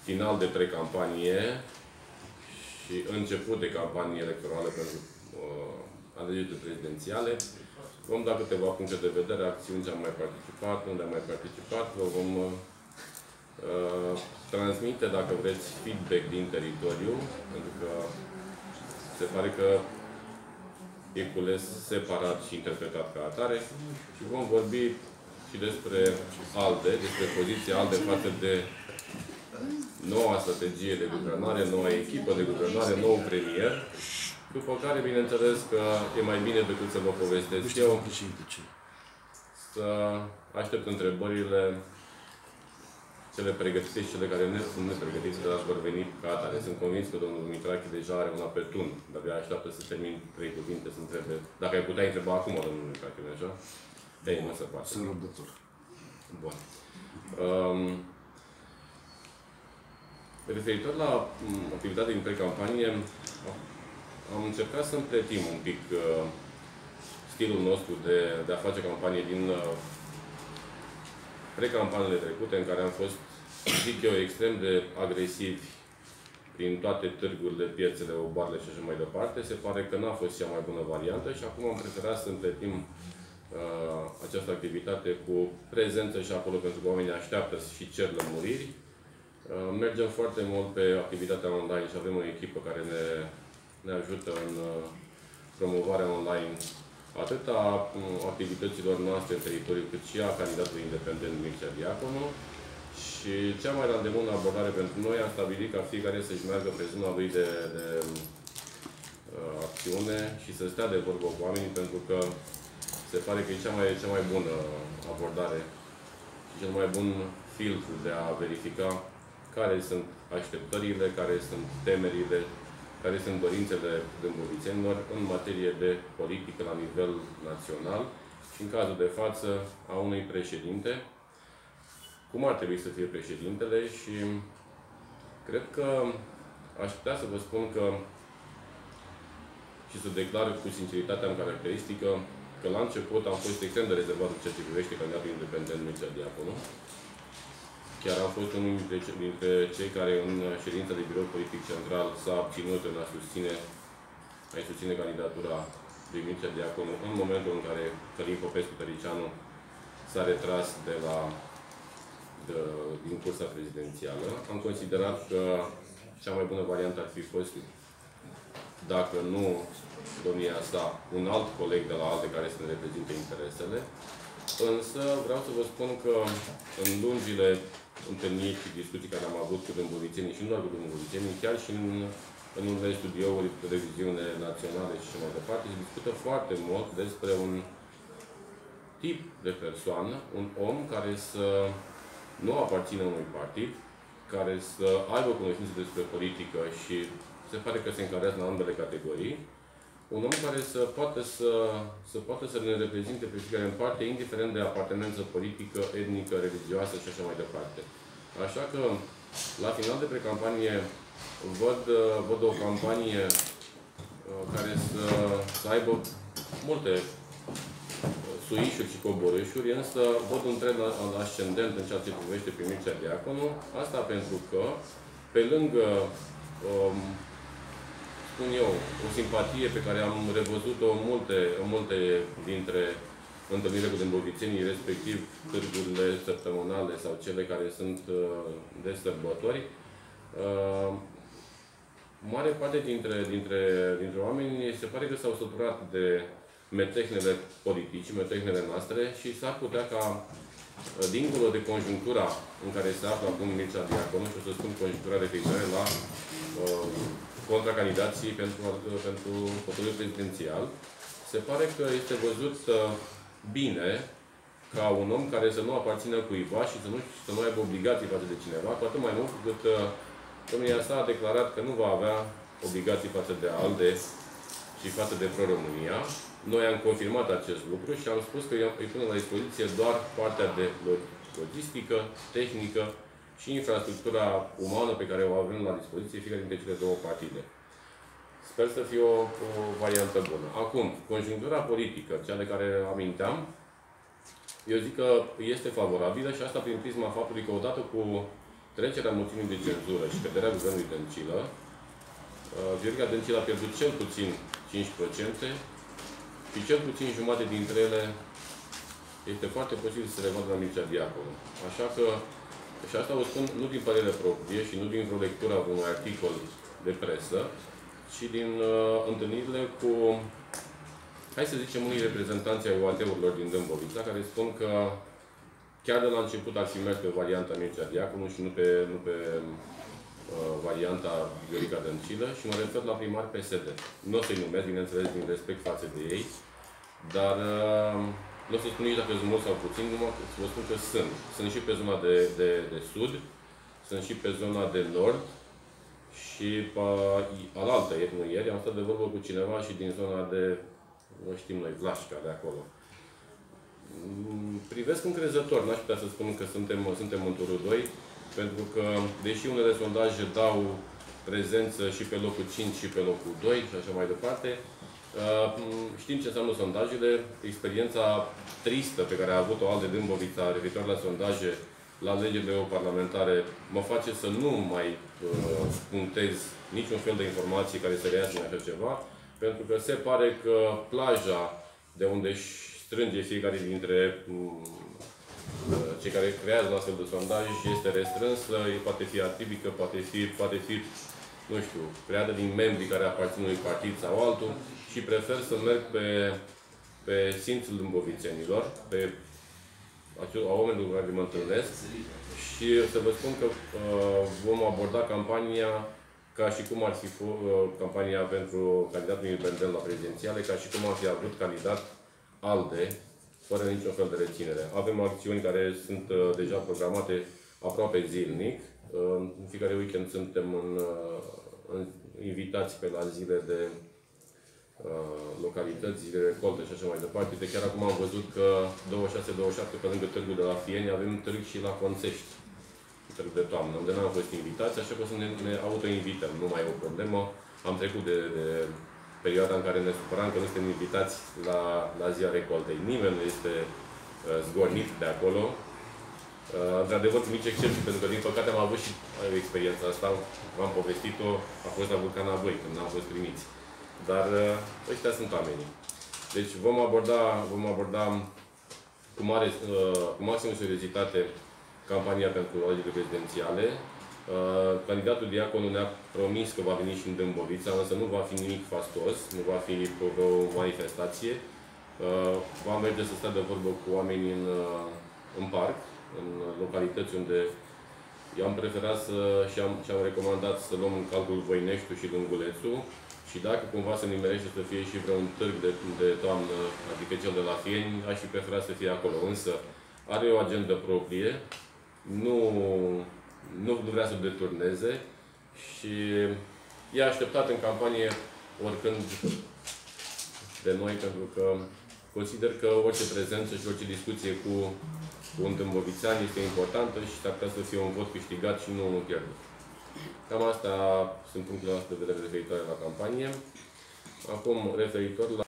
final de precampanie și început de campanie electorală pentru alegerile prezidențiale. Vom da câteva puncte de vedere, acțiuni ce am mai participat, unde am mai participat, vă vom transmite, dacă vreți, feedback din teritoriu, pentru că se pare că e cules separat și interpretat ca atare și vom vorbi și despre ALDE, despre poziția ALDE față de noua strategie de guvernare, noua echipă de guvernare, nou premier, după care, bineînțeles, că e mai bine decât să vă povestesc eu, să aștept întrebările, cele pregătite și cele care nu sunt nepregătite, dar vor veni ca atare. Sunt convins că domnul Dumitrache deja are una pe tun, dar abia așteaptă să termin 3 cuvinte, să întrebe. Dacă ai putea întreba acum, domnul Dumitrache, nu așa? Ei, nu se poate. Sunt răbdător. Bun. Referitor la activitatea din precampanie, am încercat să împletim un pic stilul nostru de a face campanie din precampaniile trecute, în care am fost, zic eu, extrem de agresivi prin toate târgurile, piețele, oboarele și așa mai departe. Se pare că n-a fost cea mai bună variantă și acum am preferat să împletim această activitate cu prezență și acolo, pentru că oamenii așteaptă și cer lămuriri. Mergem foarte mult pe activitatea online și avem o echipă care ne ajută în promovarea online atât a activităților noastre în teritoriu, cât și a candidatului independent Mircea Diaconu. Și cea mai la îndemână abordare pentru noi am stabilit ca fiecare să-și meargă pe zona lui de acțiune și să stea de vorbă cu oamenii, pentru că se pare că e cea mai bună abordare și cel mai bun filtru de a verifica care sunt așteptările, care sunt temerile, care sunt dorințele dâmbovițenilor în materie de politică la nivel național și în cazul de față a unui președinte, cum ar trebui să fie președintele. Și cred că aș putea să vă spun că și să declar cu sinceritate am caracteristică că la început am fost extrem de rezervat în ceea ce privește candidatul independent Mircea Diaconu. Chiar am fost unul dintre cei care în ședința de birou politic central s-a abținut în a susține candidatura lui Mircea Diaconu în momentul în care Călin Popescu-Tăricianu s-a retras din cursa prezidențială. Am considerat că cea mai bună variantă ar fi fost, dacă nu domnia sa, un alt coleg de la ALDE care să ne reprezinte interesele. Însă vreau să vă spun că în lungile întâlniri și discuții care am avut cu dâmbovițenii și nu doar cu dâmbovițenii, chiar și în unele studiouri de televiziune naționale și mai departe, se discută foarte mult despre un tip de persoană, un om care să nu aparțină unui partid, care să aibă cunoștințe despre politică și se pare că se încadrează în ambele categorii. Un om care să poată să ne reprezinte pe fiecare în parte, indiferent de apartenență politică, etnică, religioasă și așa mai departe. Așa că, la final de precampanie, văd o campanie care să aibă multe suișuri și coborâșuri, însă văd un trend ascendent în ceea ce privește pe Mircea Diaconu. Asta pentru că, pe lângă spun eu, o simpatie pe care am revăzut-o în multe dintre întâlnirile cu dâmbovițenii, respectiv târgurile săptămânale sau cele care sunt de sărbători. Mare parte dintre oameni se pare că s-au săturat de metehnele politici, metehnele noastre și s-ar putea ca, dincolo de conjunctura în care se află acum Mircea Diaconu, și o să spun conjunctura referitoare la contracandidații pentru fotoliul prezidențial, se pare că este văzut bine ca un om care să nu aparțină cuiva și să nu aibă obligații față de cineva, cu atât mai mult cât domnia sa a declarat că nu va avea obligații față de ALDE și față de Pro-România. Noi am confirmat acest lucru și am spus că îi pune la dispoziție doar partea de logistică, tehnică și infrastructura umană pe care o avem la dispoziție fiecare dintre cele două partide. Sper să fie o variantă bună. Acum, conjunctura politică, cea de care aminteam, eu zic că este favorabilă și asta prin prisma faptului că odată cu trecerea moțiunii de cenzură și căderea guvernului Dăncilă, Viorica Dăncilă a pierdut cel puțin 5% și cel puțin jumătate dintre ele este foarte posibil să se revadă la Mircea Diaconu. Așa că, și asta o spun nu din părere proprie și nu din vreo lectură a unui articol de presă, ci din întâlnirile cu, hai să zicem, unii reprezentanți ai UAT-urilor din Dâmbovița, care spun că chiar de la început ar fi mers pe varianta Mircea Diaconu și nu pe varianta Viorica Dăncilă și mă refer la primari PSD. Nu o să-i numesc, bineînțeles, din respect față de ei, dar nu o să spun nici dacă sunt mulți sau puțin, numai să vă spun că sunt. Sunt și pe zona de sud, sunt și pe zona de nord și alaltă, ieri, am stat de vorbă cu cineva și din zona de, nu știm noi, Vlașca, de acolo. Privesc încrezător, n-aș putea să spun că suntem în turul 2, pentru că, deși unele sondaje dau prezență și pe locul 5 și pe locul 2 și așa mai departe, știm ce înseamnă sondajele. Experiența tristă pe care a avut-o ALDE Dâmbovița referitor la sondaje la alegerile europarlamentare mă face să nu mai punctez niciun fel de informații care să reiasă în așa ceva, pentru că se pare că plaja de unde își strânge fiecare dintre cei care creează un astfel de sondaj este restrânsă, poate fi atipică, poate fi, nu știu, creată din membrii care aparțin unui partid sau altul și prefer să merg pe simțul dâmbovițenilor, pe oamenilor cu care mă întâlnesc și să vă spun că vom aborda campania ca și cum ar fi campania pentru candidatul independent la prezidențiale, ca și cum ar fi avut candidat ALDE, fără niciun fel de reținere. Avem acțiuni care sunt deja programate aproape zilnic. În fiecare weekend suntem invitați pe la zile de localități, zile de recolte și așa mai departe. De chiar acum am văzut că 26-27, pe lângă târgul de la Fieni, avem târg și la Conțești. Târg de toamnă, unde n-am fost invitați, așa că o să ne auto-invităm. Nu mai e o problemă. Am trecut de perioada în care ne supăram că nu suntem invitați la ziua recoltei. Nimeni nu este zgornit de acolo. Într-adevăr, cu mici excepții, pentru că, din păcate, am avut și experiența asta. V-am povestit-o, a fost la Vulcana Băi, când n-am fost primiți. Dar ăștia sunt oamenii. Deci vom aborda cu maximă seriozitate campania pentru alegerile prezidențiale. Candidatul Diaconu ne-a promis că va veni și în Dâmbovița, însă nu va fi nimic fastos, nu va fi o manifestație. Va merge să stea de vorbă cu oamenii în parc, în localități unde i-am preferat și-am recomandat să luăm în calcul Voineștiul și Lângulețul și dacă cumva se nimerește să fie și vreun târg de toamnă, adică cel de la Fieni, aș fi preferat să fie acolo. Însă are o agendă proprie, nu vrea să deturneze și e așteptat în campanie oricând de noi, pentru că consider că orice prezență și orice discuție cu un dâmbovițean este importantă și s-ar putea să fie un vot câștigat și nu unul pierdut. Cam asta sunt punctele noastre de vedere referitoare la campanie. Acum, referitor la